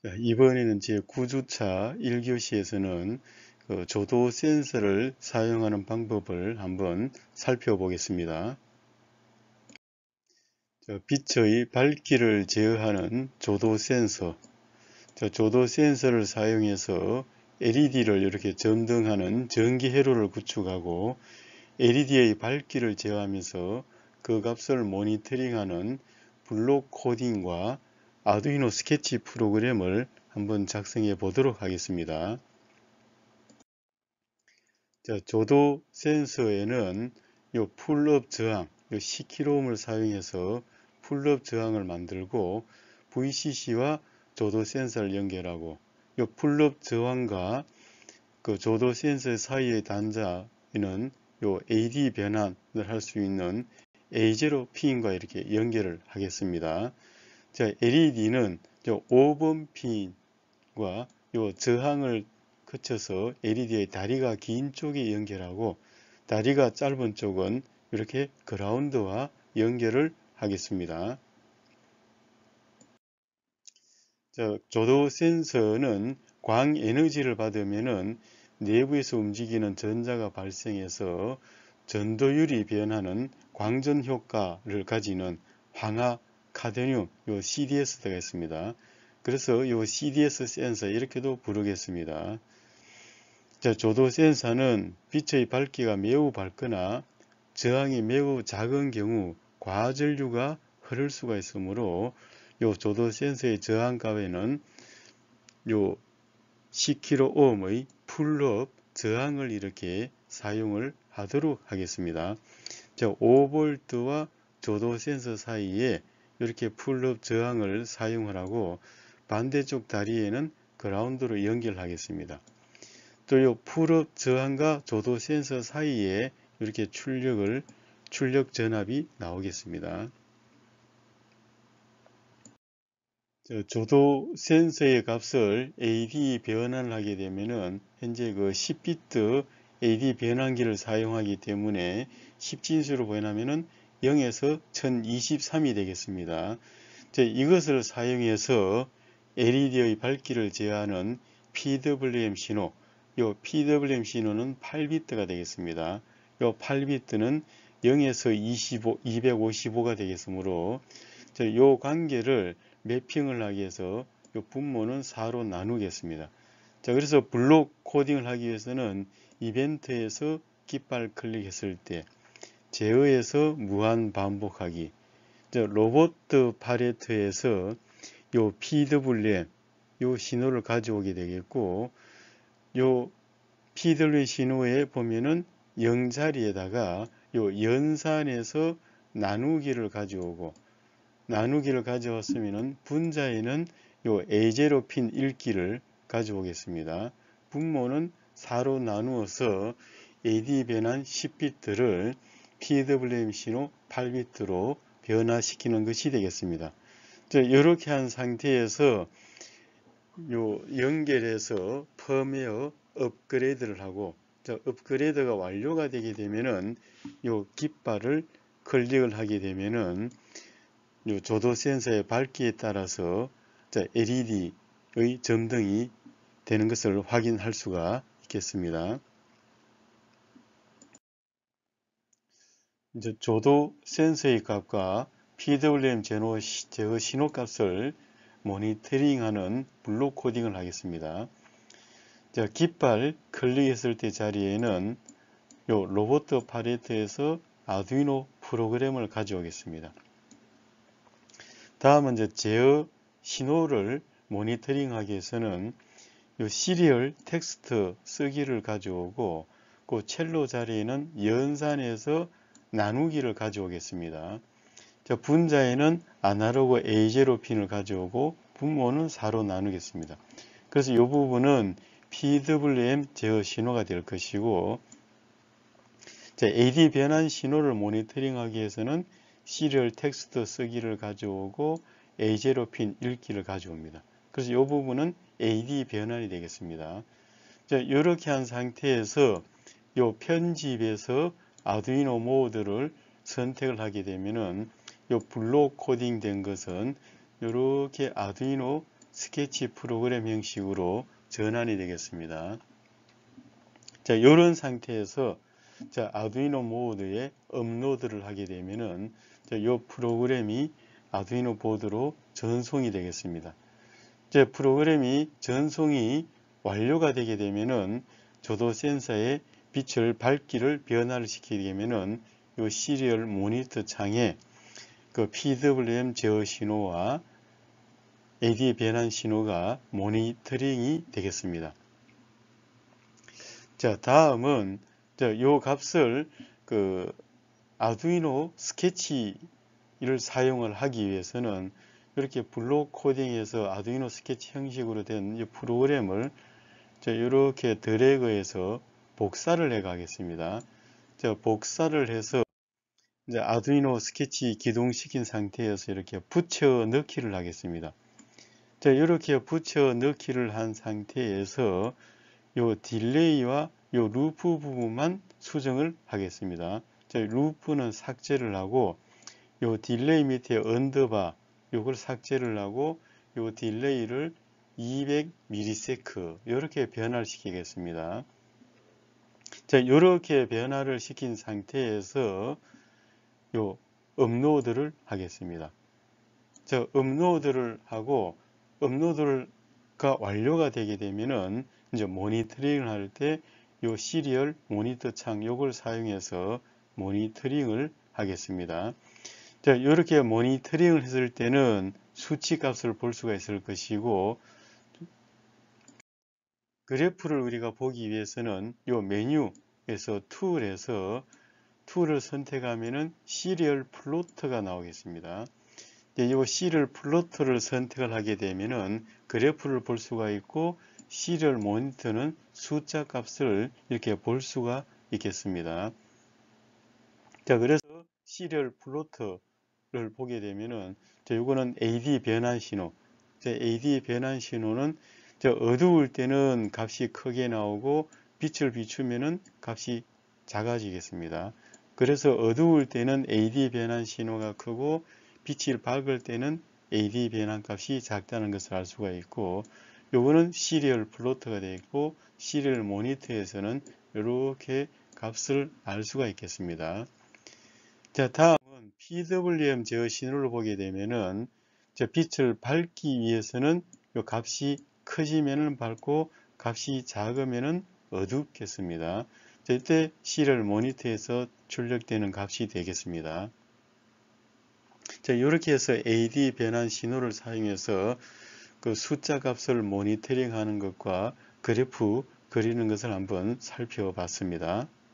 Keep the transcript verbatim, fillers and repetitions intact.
이번에는 제구 주차 일 교시에서는 그 조도 센서를 사용하는 방법을 한번 살펴보겠습니다. 빛의 밝기를 제어하는 조도 센서, 조도 센서를 사용해서 엘이디를 이렇게 점등하는 전기 회로를 구축하고 엘이디의 밝기를 제어하면서 그 값을 모니터링하는 블록 코딩과 아두이노 스케치 프로그램을 한번 작성해 보도록 하겠습니다. 자, 조도 센서에는 요 풀업 저항, 요 십 킬오음을 사용해서 풀업 저항을 만들고 브이씨씨와 조도 센서를 연결하고 요 풀업 저항과 그 조도 센서 사이의 단자에는 요 에이디 변환을 할 수 있는 에이 제로 핀과 이렇게 연결을 하겠습니다. 자, 엘이디는 오 번 핀과 요 저항을 거쳐서 엘이디의 다리가 긴 쪽에 연결하고 다리가 짧은 쪽은 이렇게 그라운드와 연결을 하겠습니다. 자, 조도 센서는 광 에너지를 받으면은 내부에서 움직이는 전자가 발생해서 전도율이 변하는 광전 효과를 가지는 황화 카드뮴 요 씨디에스가 있습니다. 그래서 요 씨디에스 센서 이렇게도 부르겠습니다. 자, 조도 센서는 빛의 밝기가 매우 밝거나 저항이 매우 작은 경우 과전류가 흐를 수가 있으므로 요 조도 센서의 저항값에는 요 십 킬오음의 풀업 저항을 이렇게 사용을 하도록 하겠습니다. 자, 오 볼트와 조도 센서 사이에 이렇게 풀업 저항을 사용을 하고 반대쪽 다리에는 그라운드로 연결하겠습니다. 또 이 풀업 저항과 조도 센서 사이에 이렇게 출력을 출력 전압이 나오겠습니다. 조도 센서의 값을 에이디 변환을 하게 되면은 현재 그 십 비트 에이디 변환기를 사용하기 때문에 십 진수로 변하면은 영에서 천이십삼이 되겠습니다. 이것을 사용해서 엘이디의 밝기를 제어하는 피더블유엠 신호, 이 피더블유엠 신호는 팔 비트가 되겠습니다. 이 팔 비트는 영에서 이십오, 이백오십오가 되겠으므로 이 관계를 매핑을 하기 위해서 이 분모는 사로 나누겠습니다. 자, 그래서 블록 코딩을 하기 위해서는 이벤트에서 깃발 클릭했을 때 제어에서 무한 반복하기, 로봇 팔레트에서 요 피더블유엠 요 신호를 가져오게 되겠고, 요 피더블유엠 신호에 보면은 영 자리에다가 요 연산에서 나누기를 가져오고, 나누기를 가져왔으면은 분자에는 요 에이 제로 핀 읽기를 가져오겠습니다. 분모는 사로 나누어서 에이디 변환 십 비트를 피더블유엠 신호 팔 비트로 변화시키는 것이 되겠습니다. 이렇게 한 상태에서 요 연결해서 펌웨어 업그레이드를 하고, 자, 업그레이드가 완료가 되게 되면은 요 깃발을 클릭을 하게 되면은 요 조도 센서의 밝기에 따라서 자, 엘이디의 점등이 되는 것을 확인할 수가 있겠습니다. 이제 조도 센서의 값과 피더블유엠 제어 신호 값을 모니터링하는 블록 코딩을 하겠습니다. 자, 깃발 클릭했을 때 자리에는 요 로봇 팔레트에서 아두이노 프로그램을 가져오겠습니다. 다음은 이제 제어 신호를 모니터링하기 위해서는 요 시리얼 텍스트 쓰기를 가져오고, 그 첼로 자리에는 연산에서 나누기를 가져오겠습니다. 자, 분자에는 아날로그 에이 제로 핀을 가져오고 분모는 사로 나누겠습니다. 그래서 이 부분은 피더블유엠 제어 신호가 될 것이고, 자, 에이디 변환 신호를 모니터링하기 위해서는 시리얼 텍스트 쓰기를 가져오고 에이 제로 핀 읽기를 가져옵니다. 그래서 이 부분은 에이디 변환이 되겠습니다. 자, 이렇게 한 상태에서 이 편집에서 아두이노 모드를 선택을 하게 되면은 이 블록 코딩 된 것은 이렇게 아두이노 스케치 프로그램 형식으로 전환이 되겠습니다. 자, 이런 상태에서 자, 아두이노 모드에 업로드를 하게 되면은 자, 이 프로그램이 아두이노 보드로 전송이 되겠습니다. 자, 프로그램이 전송이 완료가 되게 되면은 조도 센서의 빛을 밝기를 변화를 시키게 되면은 이 시리얼 모니터 창에 그 피더블유엠 제어 신호와 에이디 변환 신호가 모니터링이 되겠습니다. 자, 다음은 자, 요 값을 그 아두이노 스케치를 사용을 하기 위해서는 이렇게 블록 코딩에서 아두이노 스케치 형식으로 된 이 프로그램을 자, 이렇게 드래그해서 복사를 해 가겠습니다. 자, 복사를 해서 이제 아두이노 스케치 기동시킨 상태에서 이렇게 붙여 넣기를 하겠습니다. 자, 이렇게 붙여 넣기를 한 상태에서 요 딜레이와 요 루프 부분만 수정을 하겠습니다. 자, 루프는 삭제를 하고 요 딜레이 밑에 언더바 요걸 삭제를 하고 요 딜레이를 이백 밀리세컨드 이렇게 변화를 시키겠습니다. 자, 이렇게 변화를 시킨 상태에서 요 업로드를 하겠습니다. 자, 업로드를 하고 업로드가 완료가 되게 되면은 이제 모니터링을 할 때 요 시리얼 모니터 창 요걸 사용해서 모니터링을 하겠습니다. 자, 이렇게 모니터링을 했을 때는 수치 값을 볼 수가 있을 것이고 그래프를 우리가 보기 위해서는 요 메뉴에서 툴에서 툴을 선택하면은 시리얼 플로트가 나오겠습니다. 이 시리얼 플로트를 선택을 하게 되면은 그래프를 볼 수가 있고 시리얼 모니터는 숫자 값을 이렇게 볼 수가 있겠습니다. 자, 그래서 시리얼 플로트를 보게 되면은 자, 이거는 에이디 변환 신호. 자, 에이디 변환 신호는 자, 어두울 때는 값이 크게 나오고 빛을 비추면은 값이 작아지겠습니다. 그래서 어두울 때는 에이디 변환 신호가 크고 빛을 밝을 때는 에이디 변환 값이 작다는 것을 알 수가 있고 요거는 시리얼 플로트가 되어 있고 시리얼 모니터에서는 이렇게 값을 알 수가 있겠습니다. 자, 다음은 피더블유엠 제어 신호를 보게 되면은 자, 빛을 밝기 위해서는 요 값이 커지면은 밝고 값이 작으면은 어둡겠습니다. 자, 이때 시리얼 모니터에서 출력되는 값이 되겠습니다. 자, 이렇게 해서 에이디 변환 신호를 사용해서 그 숫자 값을 모니터링 하는 것과 그래프 그리는 것을 한번 살펴봤습니다.